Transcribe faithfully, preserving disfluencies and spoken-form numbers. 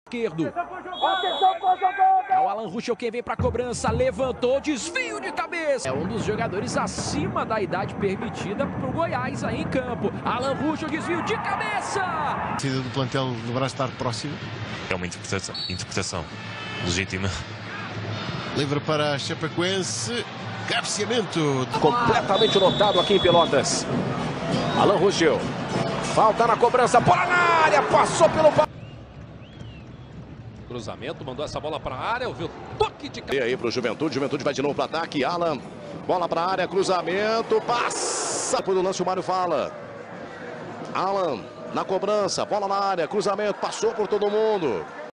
Esquerdo. É o Alan Ruschel quem vem para a cobrança, levantou, desvio de cabeça. É um dos jogadores acima da idade permitida para o Goiás aí em campo. Alan Ruschel, desvio de cabeça. A saída do plantel deverá estar próxima. É uma interpretação, interpretação legítima. Livre para a Chapecoense. Cabeceamento. Completamente lotado aqui em Pelotas. Alan Ruschel. Falta na cobrança, bola na área, passou pelo... Cruzamento, mandou essa bola para a área, ouviu toque de... E aí para o Juventude, Juventude vai de novo para o ataque, Alan, bola para a área, cruzamento, passa, depois do lance o Mário fala. Alan, na cobrança, bola na área, cruzamento, passou por todo mundo.